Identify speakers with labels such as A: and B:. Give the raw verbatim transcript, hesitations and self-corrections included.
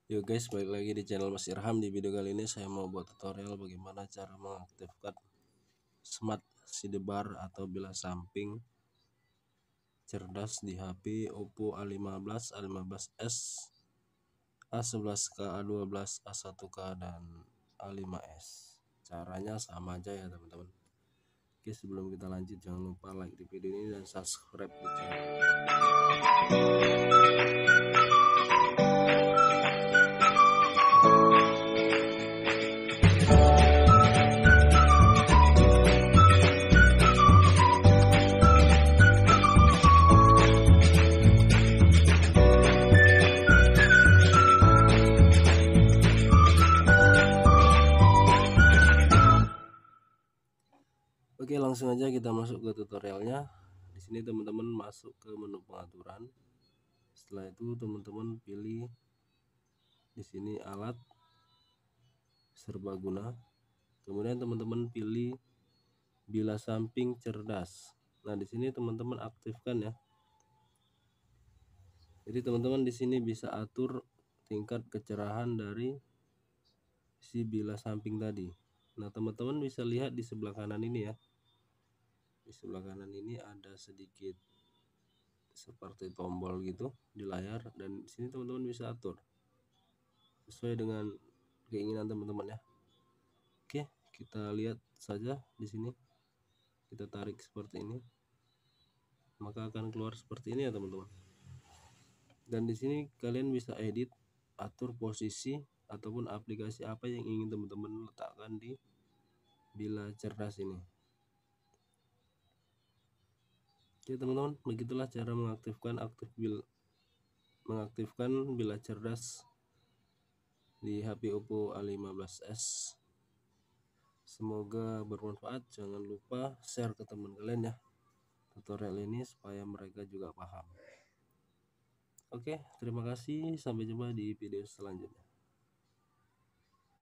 A: Yo guys, balik lagi di channel Mas Irham. Di video kali ini saya mau buat tutorial bagaimana cara mengaktifkan smart sidebar atau bilas samping cerdas di H P Oppo A lima belas, A lima belas S, A sebelas K, A dua belas, A satu K, dan A lima S. Caranya sama aja ya teman-teman. Oke, sebelum kita lanjut jangan lupa like di video ini dan subscribe di channel. Oke, langsung aja kita masuk ke tutorialnya. Di sini teman-teman masuk ke menu pengaturan. Setelah itu teman-teman pilih di sini alat serbaguna. Kemudian teman-teman pilih bilas samping cerdas. Nah, di sini teman-teman aktifkan ya. Jadi teman-teman di sini bisa atur tingkat kecerahan dari si bilas samping tadi. Nah, teman-teman bisa lihat di sebelah kanan ini ya. Di sebelah kanan ini ada sedikit seperti tombol gitu di layar, dan di sini teman-teman bisa atur sesuai dengan keinginan teman-teman ya. Oke, kita lihat saja di sini. Kita tarik seperti ini, maka akan keluar seperti ini ya teman-teman. Dan di sini kalian bisa edit, atur posisi ataupun aplikasi apa yang ingin teman-teman letakkan di bilas cerdas ini. Oke teman-teman, begitulah cara mengaktifkan aktif bil mengaktifkan bilas cerdas di H P Oppo A lima belas S. Semoga bermanfaat. Jangan lupa share ke teman kalian ya tutorial ini supaya mereka juga paham. Oke, terima kasih. Sampai jumpa di video selanjutnya.